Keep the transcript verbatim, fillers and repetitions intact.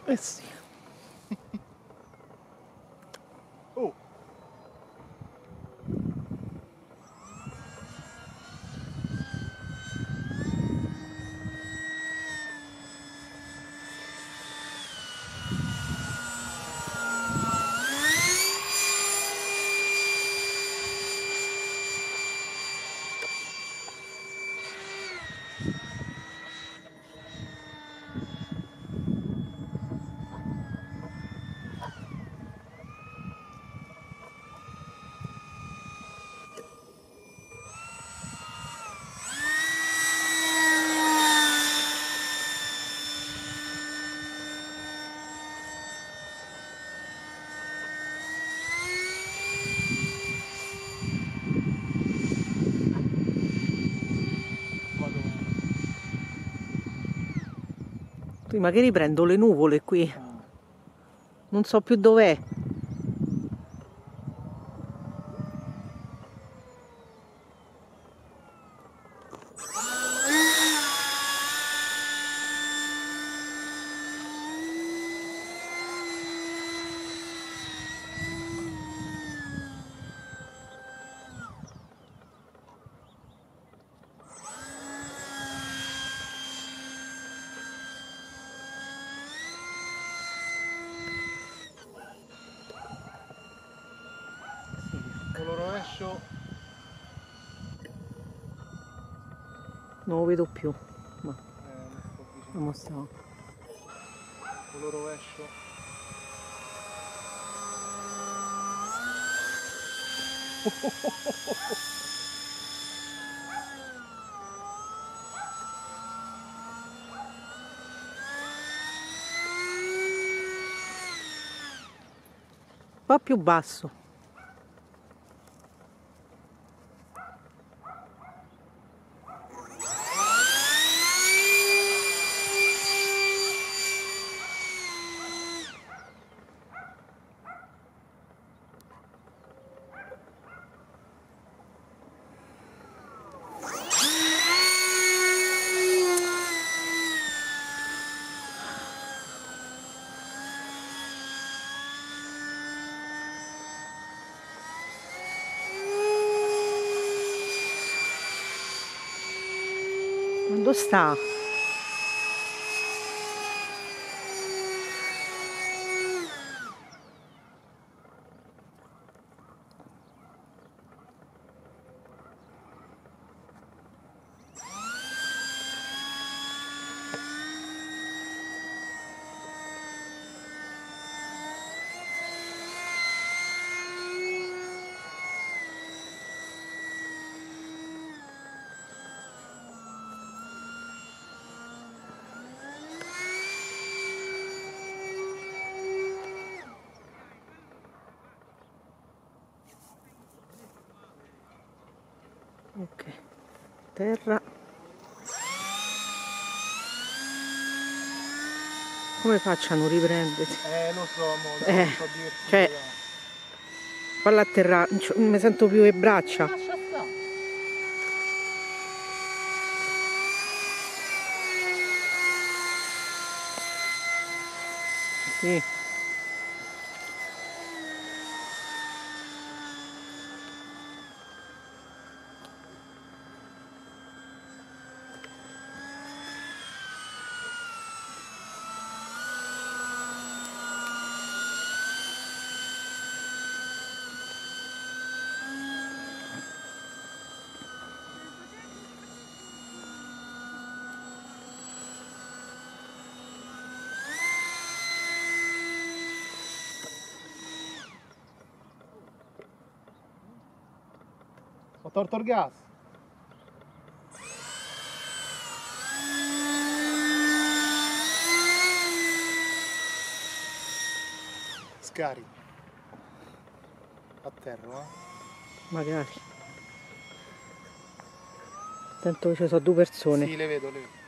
Eh sì. Oh. Prima che riprendo le nuvole qui, non so più dov'è. Con lo rovescio Non lo vedo più. Ma eh, non sto vicino. vediamo stiamo. Con lo rovescio Un po' più basso. Dove sta? Ok, terra. Come faccio a non riprendere? eh lo so amore, Eh, non sto divertendo. cioè, falla atterrare, non mi sento più le braccia. Lascia stare. Sì. Ho tolto il gas. Scarico. A terra, eh? Magari. Tanto che ci sono due persone. Sì, le vedo, le vedo.